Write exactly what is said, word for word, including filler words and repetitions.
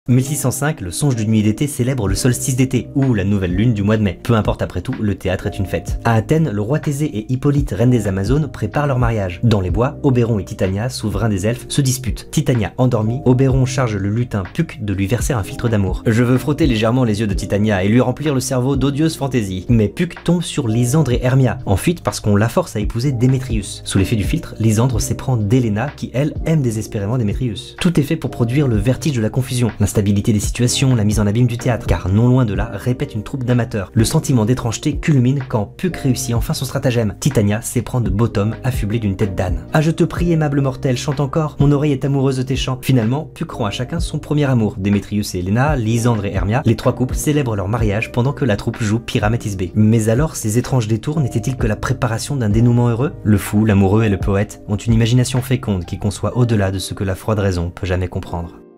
mille six cent cinq, le songe d'une nuit d'été célèbre le solstice d'été, ou la nouvelle lune du mois de mai. Peu importe, après tout, le théâtre est une fête. À Athènes, le roi Thésée et Hippolyte, reine des Amazones, préparent leur mariage. Dans les bois, Oberon et Titania, souverains des elfes, se disputent. Titania endormie, Oberon charge le lutin Puck de lui verser un filtre d'amour. Je veux frotter légèrement les yeux de Titania et lui remplir le cerveau d'odieuses fantaisies. Mais Puck tombe sur Lysandre et Hermia, en fuite parce qu'on la force à épouser Démétrius. Sous l'effet du filtre, Lysandre s'éprend d'Héléna qui, elle, aime désespérément Démétrius. Tout est fait pour produire le vertige de la confusion, l'instabilité des situations, la mise en abîme du théâtre, car non loin de là répète une troupe d'amateurs. Le sentiment d'étrangeté culmine quand Puck réussit enfin son stratagème. Titania s'éprend de Bottom, affublé d'une tête d'âne. Ah, je te prie, aimable mortel, chante encore, mon oreille est amoureuse de tes chants. Finalement, Puck rend à chacun son premier amour. Démétrius et Héléna, Lysandre et Hermia, les trois couples célèbrent leur mariage pendant que la troupe joue Pyramès Isbé. Mais alors, ces étranges détours n'étaient-ils que la préparation d'un dénouement heureux? Le fou, l'amoureux et le poète ont une imagination féconde qui conçoit au-delà de ce que la froide raison peut jamais comprendre.